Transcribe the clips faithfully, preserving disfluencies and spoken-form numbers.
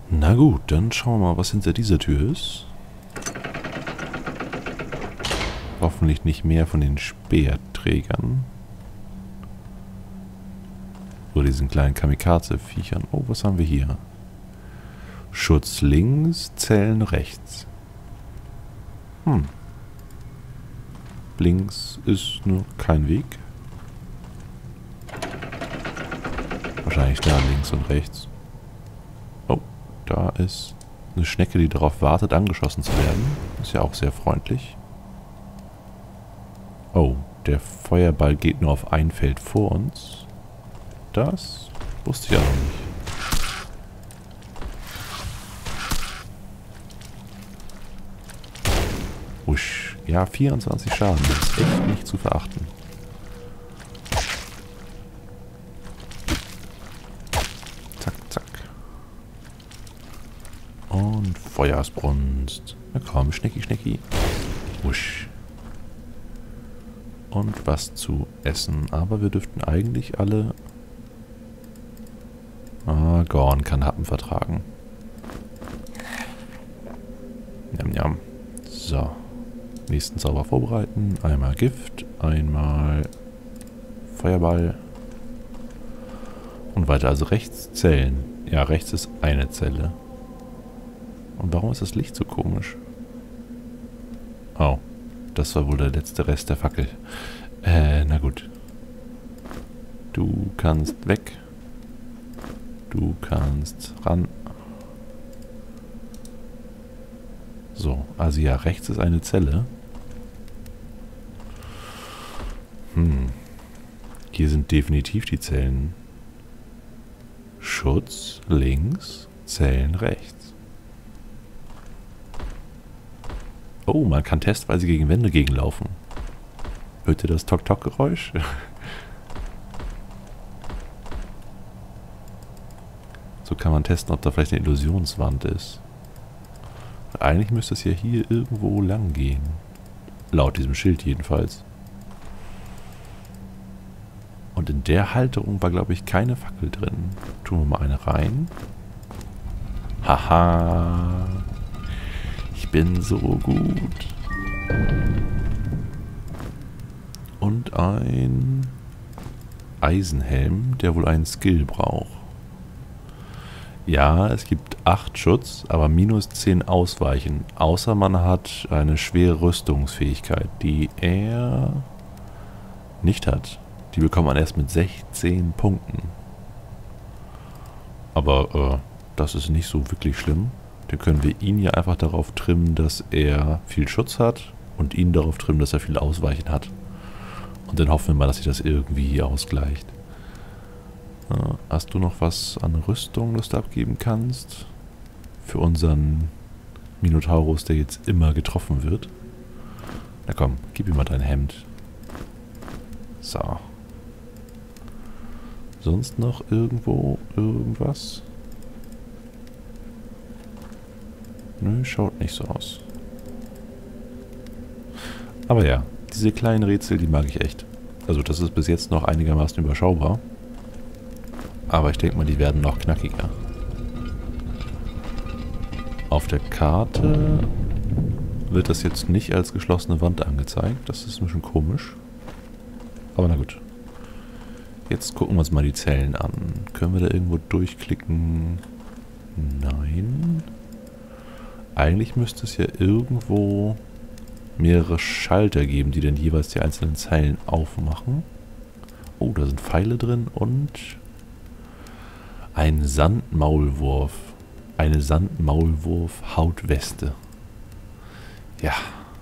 Na gut, dann schauen wir mal, was hinter dieser Tür ist. Hoffentlich nicht mehr von den Speerträgern. Oder diesen kleinen Kamikaze-Viechern. Oh, was haben wir hier? Schutz links, Zellen rechts. Hm. Links ist nur kein Weg. Wahrscheinlich da links und rechts. Oh, da ist eine Schnecke, die darauf wartet, angeschossen zu werden. Ist ja auch sehr freundlich. Oh, der Feuerball geht nur auf ein Feld vor uns. Das wusste ich ja noch nicht. Usch. Ja, vierundzwanzig Schaden. Das ist echt nicht zu verachten. Zack, zack. Und Feuersbrunst. Na komm, Schnecki, Schnecki. Usch. Und was zu essen. Aber wir dürften eigentlich alle... Ah, Gorn kann Happen vertragen. Njam, njam. So. Nächsten Zauber vorbereiten. Einmal Gift, einmal Feuerball. Und weiter. Also rechts Zellen. Ja, rechts ist eine Zelle. Und warum ist das Licht so komisch? Oh. Das war wohl der letzte Rest der Fackel. Äh, na gut. Du kannst weg. Du kannst ran. So, also ja, rechts ist eine Zelle. Hm. Hier sind definitiv die Zellen. Schutz links, Zellen rechts. Oh, man kann testweise gegen Wände gegenlaufen. Hört ihr das Tok-Tok-Geräusch? So kann man testen, ob da vielleicht eine Illusionswand ist. Eigentlich müsste es ja hier irgendwo lang gehen. Laut diesem Schild jedenfalls. Und in der Halterung war, glaube ich, keine Fackel drin. Tun wir mal eine rein. Haha. Ich bin so gut. Und ein Eisenhelm, der wohl einen Skill braucht. Ja, es gibt acht Schutz, aber minus zehn Ausweichen. Außer man hat eine schwere Rüstungsfähigkeit, die er nicht hat. Die bekommt man erst mit sechzehn Punkten. Aber äh, das ist nicht so wirklich schlimm. Dann können wir ihn ja einfach darauf trimmen, dass er viel Schutz hat und ihn darauf trimmen, dass er viel Ausweichen hat. Und dann hoffen wir mal, dass sich das irgendwie ausgleicht. Äh, hast du noch was an Rüstung, das du abgeben kannst? Für unseren Minotaurus, der jetzt immer getroffen wird. Na komm, gib ihm mal dein Hemd. So. Sonst noch irgendwo irgendwas? Nö, schaut nicht so aus. Aber ja, diese kleinen Rätsel, die mag ich echt. Also das ist bis jetzt noch einigermaßen überschaubar. Aber ich denke mal, die werden noch knackiger. Auf der Karte wird das jetzt nicht als geschlossene Wand angezeigt. Das ist ein bisschen komisch. Aber na gut. Jetzt gucken wir uns mal die Zellen an. Können wir da irgendwo durchklicken? Nein. Eigentlich müsste es ja irgendwo mehrere Schalter geben, die dann jeweils die einzelnen Zeilen aufmachen. Oh, da sind Pfeile drin und ein Sandmaulwurf. Eine Sandmaulwurf-Hautweste. Ja.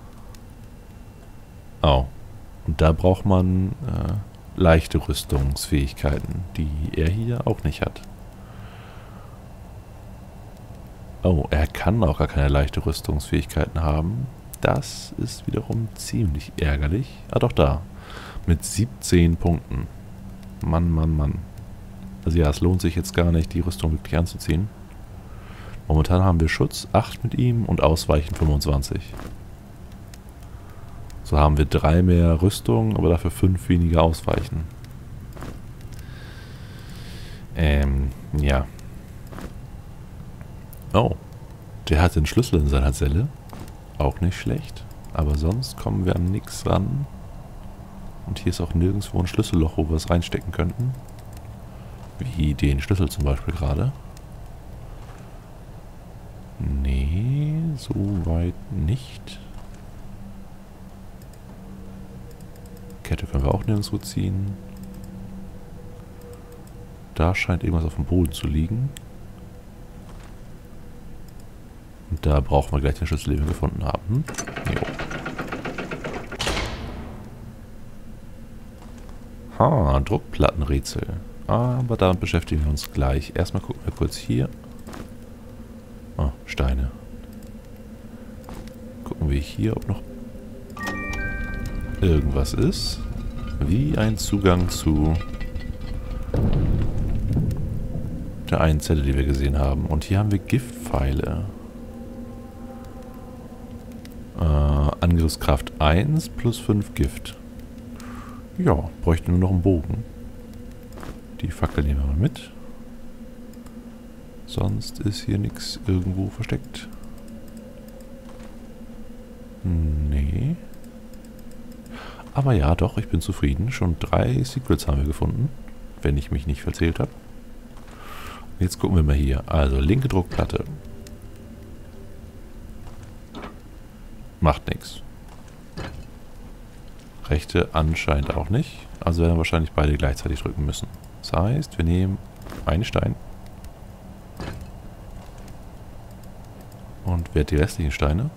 Oh. Und da braucht man äh, leichte Rüstungsfähigkeiten, die er hier auch nicht hat. Oh, er kann auch gar keine leichte Rüstungsfähigkeiten haben. Das ist wiederum ziemlich ärgerlich. Ah, doch da. Mit siebzehn Punkten. Mann, Mann, Mann. Also ja, es lohnt sich jetzt gar nicht, die Rüstung wirklich anzuziehen. Momentan haben wir Schutz acht mit ihm und Ausweichen fünfundzwanzig. So haben wir drei mehr Rüstung, aber dafür fünf weniger Ausweichen. Ähm, ja. Oh. Der hat den Schlüssel in seiner Zelle. Auch nicht schlecht. Aber sonst kommen wir an nichts ran. Und hier ist auch nirgendwo ein Schlüsselloch, wo wir es reinstecken könnten. Wie den Schlüssel zum Beispiel gerade. Nee, so weit nicht. Kette können wir auch nirgendwo ziehen. Da scheint irgendwas auf dem Boden zu liegen. Und da brauchen wir gleich den Schlüssel, den wir gefunden haben. Jo. Ha, Druckplattenrätsel. Aber damit beschäftigen wir uns gleich. Erstmal gucken wir kurz hier. Ah, Steine. Gucken wir hier, ob noch irgendwas ist. Wie ein Zugang zu der einen Zelle, die wir gesehen haben. Und hier haben wir Giftpfeile. Äh, Angriffskraft eins plus fünf Gift. Ja, bräuchten wir noch einen Bogen. Die Fackel nehmen wir mal mit. Sonst ist hier nichts irgendwo versteckt. Nee. Aber ja, doch, ich bin zufrieden. Schon drei Secrets haben wir gefunden. Wenn ich mich nicht verzählt habe. Jetzt gucken wir mal hier. Also, linke Druckplatte. Macht nichts. Rechte anscheinend auch nicht. Also werden wir wahrscheinlich beide gleichzeitig drücken müssen. Das heißt, wir nehmen einen Stein. Und wer hat die restlichen Steine?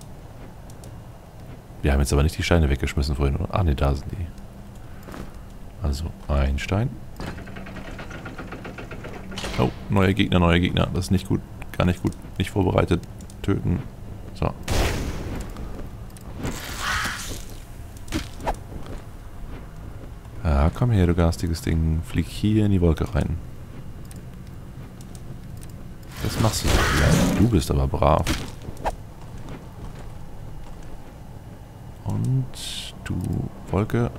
Wir haben jetzt aber nicht die Steine weggeschmissen vorhin, oder? Ah, ne, da sind die. Also, ein Stein. Oh, neuer Gegner, neuer Gegner. Das ist nicht gut. Gar nicht gut. Nicht vorbereitet. Töten. So. Ja, komm her, du garstiges Ding. Flieg hier in die Wolke rein. Das machst du so. Du bist aber brav. Und du Wolke.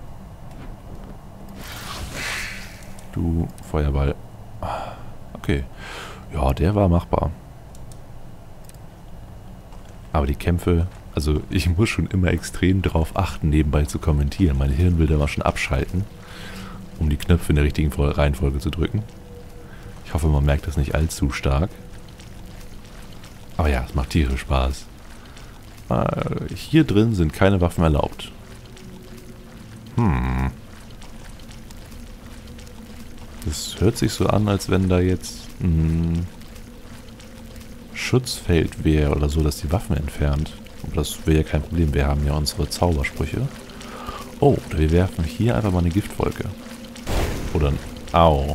Du Feuerball. Okay. Ja, der war machbar. Aber die Kämpfe... Also ich muss schon immer extrem darauf achten, nebenbei zu kommentieren. Mein Hirn will da mal schon abschalten, um die Knöpfe in der richtigen Reihenfolge zu drücken. Ich hoffe, man merkt das nicht allzu stark. Aber ja, es macht tierisch Spaß. Äh, hier drin sind keine Waffen erlaubt. Hm. Das hört sich so an, als wenn da jetzt ein Schutzfeld wäre oder so, das die Waffen entfernt. Aber das wäre ja kein Problem. Wir haben ja unsere Zaubersprüche. Oh, oder wir werfen hier einfach mal eine Giftwolke. Oder ein... Au.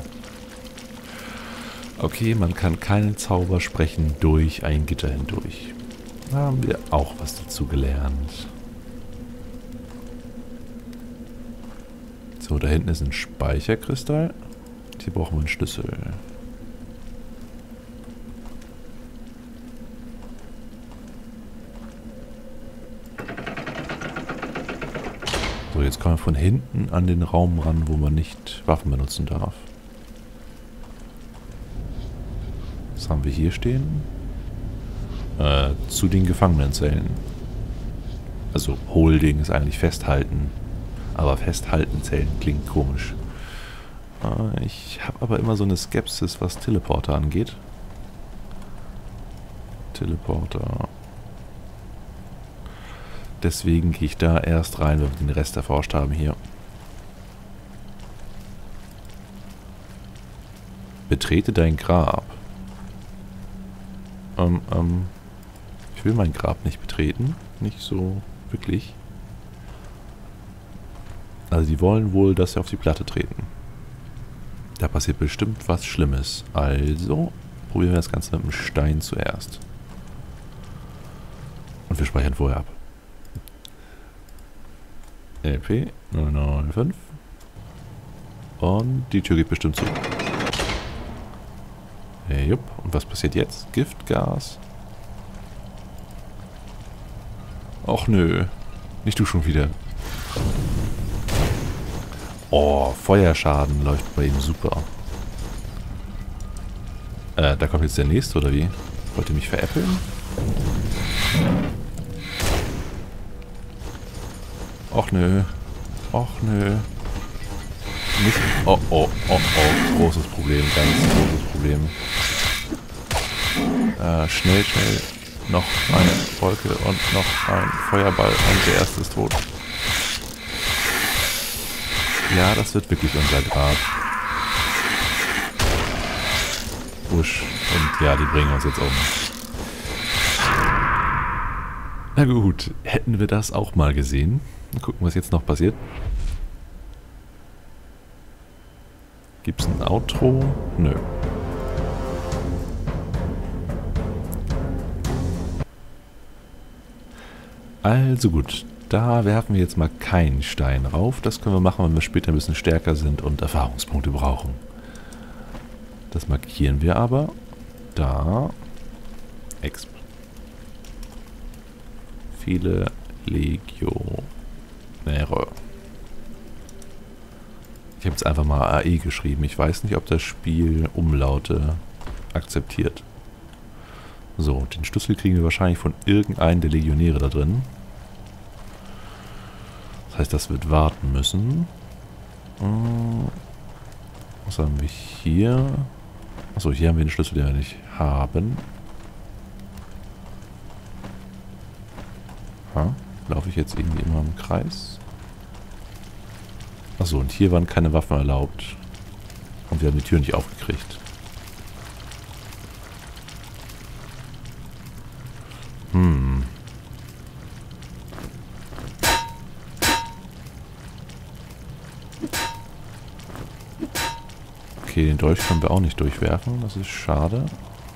Okay, man kann keinen Zauber sprechen durch ein Gitter hindurch. Da haben wir auch was dazu gelernt. So, da hinten ist ein Speicherkristall. Hier brauchen wir einen Schlüssel. So, jetzt kommen wir von hinten an den Raum ran, wo man nicht Waffen benutzen darf. Was haben wir hier stehen? Äh, zu den Gefangenenzellen. Also Holding ist eigentlich festhalten. Aber festhalten Zellen klingt komisch. Äh, ich habe aber immer so eine Skepsis, was Teleporter angeht. Teleporter... Deswegen gehe ich da erst rein, wenn wir den Rest erforscht haben hier. Betrete dein Grab. Ähm, ähm. Ich will mein Grab nicht betreten. Nicht so wirklich. Also die wollen wohl, dass wir auf die Platte treten. Da passiert bestimmt was Schlimmes. Also probieren wir das Ganze mit dem Stein zuerst. Und wir speichern vorher ab. L P null neun fünf. Und die Tür geht bestimmt zu. Hey, jupp. Und was passiert jetzt? Giftgas. Och nö. Nicht du schon wieder. Oh, Feuerschaden läuft bei ihm super. Äh, da kommt jetzt der nächste, oder wie? Wollt ihr mich veräppeln? Och nö. Och nö. Nicht. Oh, oh, oh, oh. Großes Problem. Ganz großes Problem. Äh, schnell, schnell. Noch eine Wolke und noch ein Feuerball. Und der erste ist tot. Ja, das wird wirklich unser Grab. Busch. Und ja, die bringen uns jetzt um. Na gut, hätten wir das auch mal gesehen. Mal gucken, was jetzt noch passiert. Gibt's ein Outro? Nö. Also gut, da werfen wir jetzt mal keinen Stein rauf. Das können wir machen, wenn wir später ein bisschen stärker sind und Erfahrungspunkte brauchen. Das markieren wir aber. Da. Exp. Viele Legionäre. Ich habe jetzt einfach mal A E geschrieben. Ich weiß nicht, ob das Spiel Umlaute akzeptiert. So, den Schlüssel kriegen wir wahrscheinlich von irgendeinem der Legionäre da drin. Das heißt, das wird warten müssen. Was haben wir hier? Achso, hier haben wir den Schlüssel, den wir nicht haben. Ha? Laufe ich jetzt irgendwie immer im Kreis? Achso, und hier waren keine Waffen erlaubt. Und wir haben die Tür nicht aufgekriegt. Hm. Okay, den Dolch können wir auch nicht durchwerfen. Das ist schade.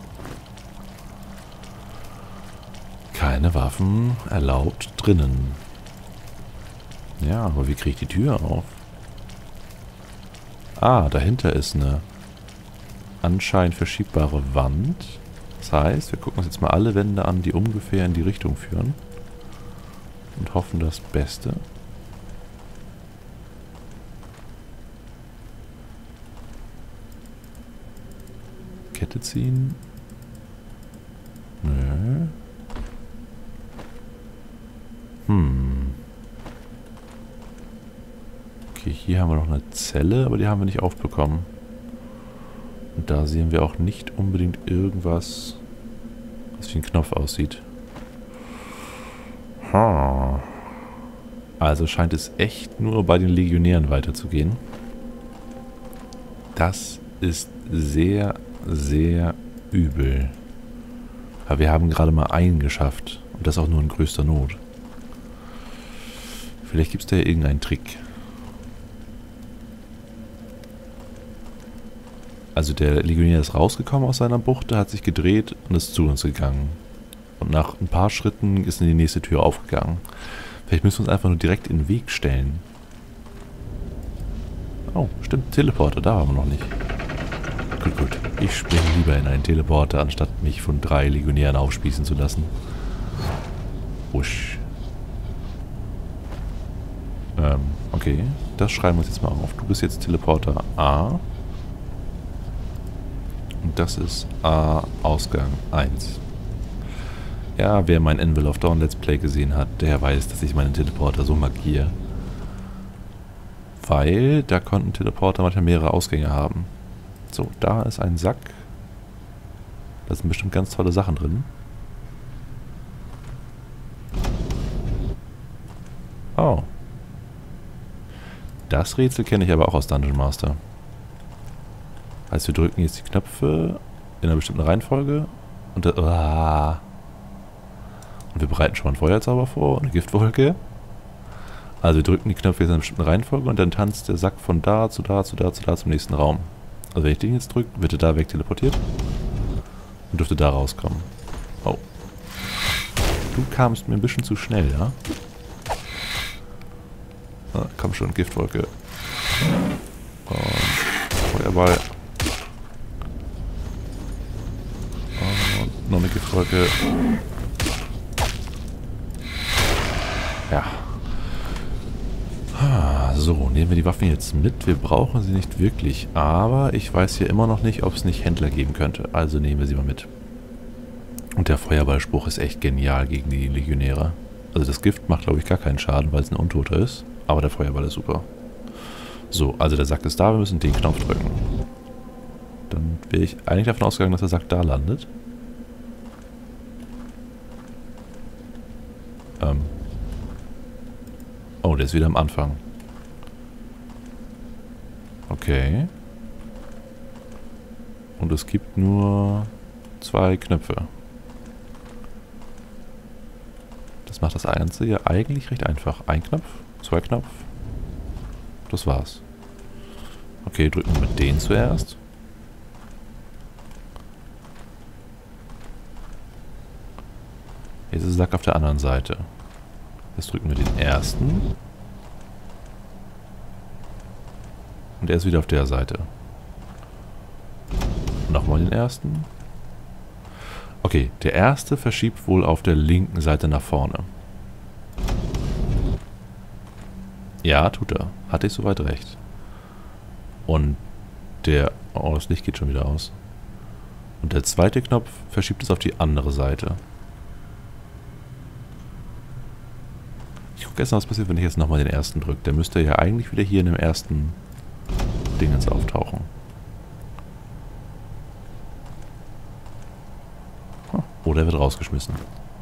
Keine Waffen erlaubt drinnen. Ja, aber wie kriege ich die Tür auf? Ah, dahinter ist eine anscheinend verschiebbare Wand. Das heißt, wir gucken uns jetzt mal alle Wände an, die ungefähr in die Richtung führen. Und hoffen das Beste. Kette ziehen. Nö. Hm. Okay, hier haben wir noch eine Zelle, aber die haben wir nicht aufbekommen. Und da sehen wir auch nicht unbedingt irgendwas, was wie ein Knopf aussieht. Ha. Also scheint es echt nur bei den Legionären weiterzugehen. Das ist sehr, sehr übel. Aber wir haben gerade mal einen geschafft. Und das auch nur in größter Not. Vielleicht gibt es da ja irgendeinen Trick. Also der Legionär ist rausgekommen aus seiner Bucht, hat sich gedreht und ist zu uns gegangen. Und nach ein paar Schritten ist in die nächste Tür aufgegangen. Vielleicht müssen wir uns einfach nur direkt in den Weg stellen. Oh, stimmt, Teleporter, da waren wir noch nicht. Gut, gut. Ich springe lieber in einen Teleporter, anstatt mich von drei Legionären aufspießen zu lassen. Wusch. Ähm, okay. Das schreiben wir uns jetzt mal auf. Du bist jetzt Teleporter A. Und das ist A, Ausgang eins. Ja, wer mein Anvil of Dawn Let's Play gesehen hat, der weiß, dass ich meinen Teleporter so markiere. Weil da konnten Teleporter manchmal mehrere Ausgänge haben. So, da ist ein Sack. Da sind bestimmt ganz tolle Sachen drin. Oh. Das Rätsel kenne ich aber auch aus Dungeon Master. Heißt, wir drücken jetzt die Knöpfe in einer bestimmten Reihenfolge und, da, uh, und wir bereiten schon mal einen Feuerzauber vor, eine Giftwolke. Also wir drücken die Knöpfe jetzt in einer bestimmten Reihenfolge und dann tanzt der Sack von da zu da zu da zu da zum nächsten Raum. Also wenn ich den jetzt drücke, wird er da weg teleportiert und dürfte da rauskommen. Oh. Du kamst mir ein bisschen zu schnell, ja? Ah, komm schon, Giftwolke. Und Feuerball. Und noch eine Giftwolke. Ja. Ah, so, nehmen wir die Waffen jetzt mit. Wir brauchen sie nicht wirklich. Aber ich weiß hier immer noch nicht, ob es nicht Händler geben könnte. Also nehmen wir sie mal mit. Und der Feuerballspruch ist echt genial gegen die Legionäre. Also das Gift macht, glaube ich, gar keinen Schaden, weil es ein Untoter ist. Aber der Feuerball ist super. So, also der Sack ist da, wir müssen den Knopf drücken. Dann wäre ich eigentlich davon ausgegangen, dass der Sack da landet. Ähm. Oh, der ist wieder am Anfang. Okay. Und es gibt nur zwei Knöpfe. Das macht das Ganze ja eigentlich recht einfach. Ein Knopf, zwei Knopf. Das war's. Okay, drücken wir mit denen zuerst. Jetzt ist der Sack auf der anderen Seite. Jetzt drücken wir den ersten. Und er ist wieder auf der Seite. Nochmal den ersten. Okay, der erste verschiebt wohl auf der linken Seite nach vorne. Ja, tut er. Hatte ich soweit recht. Und der... Oh, das Licht geht schon wieder aus. Und der zweite Knopf verschiebt es auf die andere Seite. Ich gucke erst mal, was passiert, wenn ich jetzt nochmal den ersten drücke. Der müsste ja eigentlich wieder hier in dem ersten Dingens auftauchen. Oder er wird rausgeschmissen.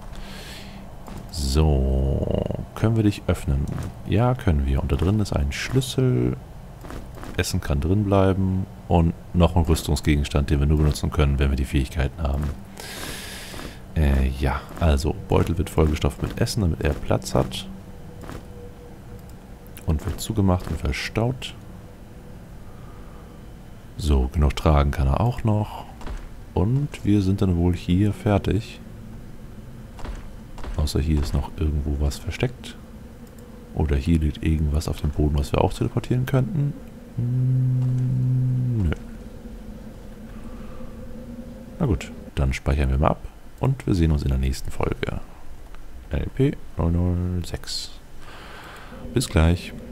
So, können wir dich öffnen? Ja, können wir. Und da drin ist ein Schlüssel. Essen kann drin bleiben. Und noch ein Rüstungsgegenstand, den wir nur benutzen können, wenn wir die Fähigkeiten haben. Äh, ja, also Beutel wird vollgestopft mit Essen, damit er Platz hat. Und wird zugemacht und verstaut. So, genug tragen kann er auch noch. Und wir sind dann wohl hier fertig. Außer hier ist noch irgendwo was versteckt. Oder hier liegt irgendwas auf dem Boden, was wir auch teleportieren könnten. Hm, nö. Na gut, dann speichern wir mal ab. Und wir sehen uns in der nächsten Folge. L P null null sechs. Bis gleich.